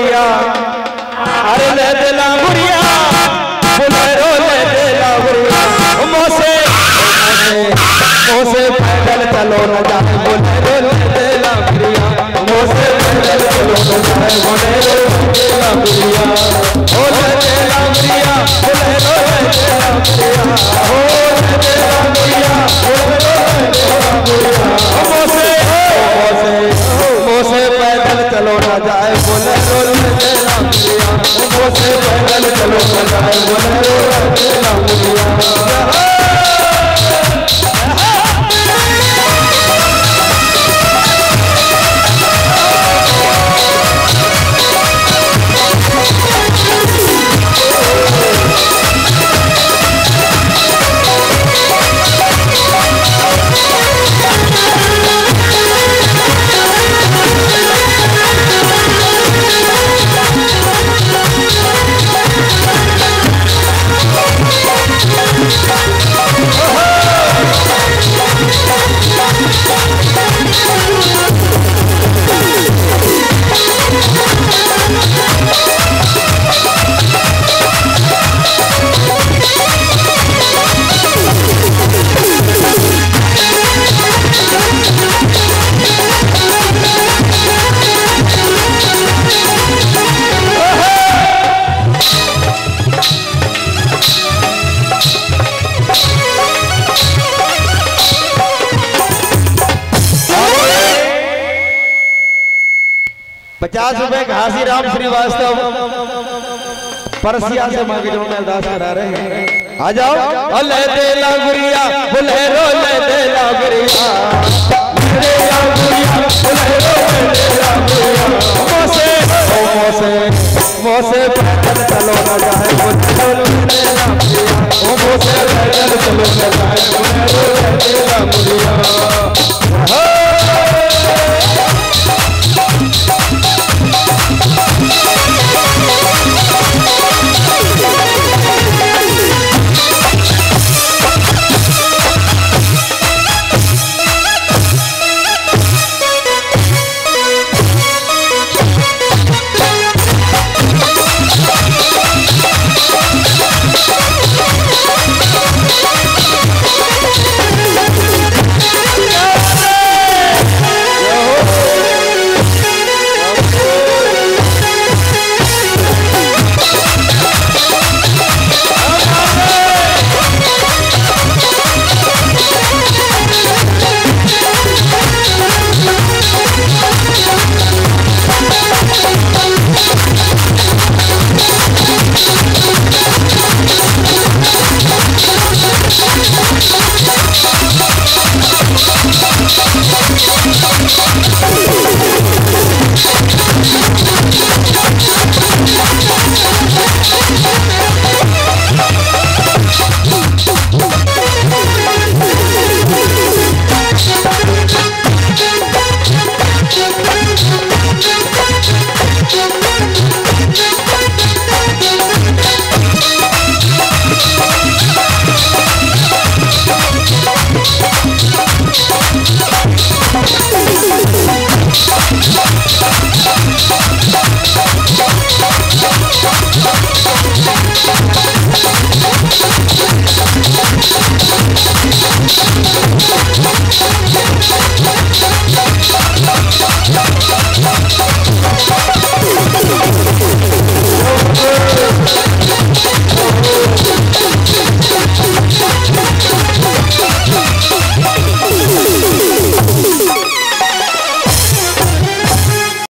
गुड़िया अरे ले देला गुड़िया बोलेरो ले देला गुड़िया मोसे मोसे पैदल चलो न जाए बोलेरो ले देला गुड़िया मोसे पैदल चलो न जाए बोलेरो ले देला गुड़िया ओ ले देला गुड़िया बोलेरो ले देला गुड़िया ओ ले देला गुड़िया बोलेरो ले देला गुड़िया मोसे मोसे मोसे पैदल चलो न जाए बोलेरो ले देला गुड़िया मोसे पैदल चलो न जाए बोलेरो ले देला गुड़िया ₹50 घासीराम श्रीवास्तव परसिया से मांगे जो में अरदास करा रहे हैं आ जाओ ले देला गुड़िया बोलेरो ले देला गुड़िया ले देला गुड़िया बोलेरो ले देला गुड़िया मोसे मोसे मोसे पैदल चलो न जाए